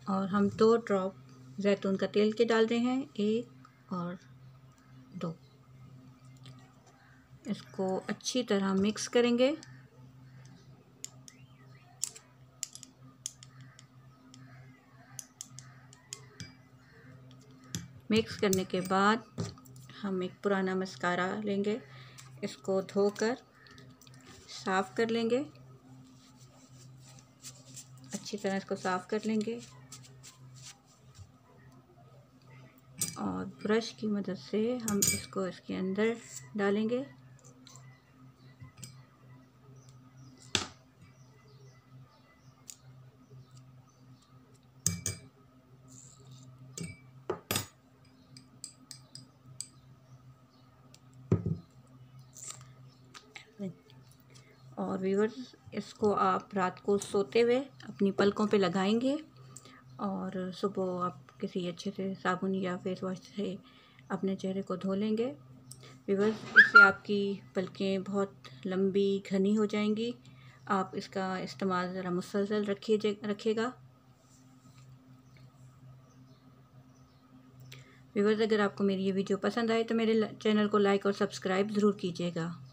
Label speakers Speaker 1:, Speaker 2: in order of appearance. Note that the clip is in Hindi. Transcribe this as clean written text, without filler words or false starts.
Speaker 1: और हम 2 ड्रॉप जैतून का तेल के डाल रहे हैं, 1 और 2। इसको अच्छी तरह मिक्स करेंगे। मिक्स करने के बाद हम एक पुराना मस्कारा लेंगे, इसको धोकर साफ़ कर लेंगे। अच्छी तरह इसको साफ़ कर लेंगे और ब्रश की मदद से हम इसको इसके अंदर डालेंगे। और व्यूअर्स, इसको आप रात को सोते हुए अपनी पलकों पे लगाएंगे और सुबह आप किसी अच्छे से साबुन या फेस वॉश से अपने चेहरे को धो लेंगे। व्यूअर्स, इससे आपकी पलकें बहुत लंबी घनी हो जाएंगी। आप इसका इस्तेमाल ज़रा मुसलसल रखिएगा। व्यूअर्स, अगर आपको मेरी ये वीडियो पसंद आए तो मेरे चैनल को लाइक और सब्सक्राइब ज़रूर कीजिएगा।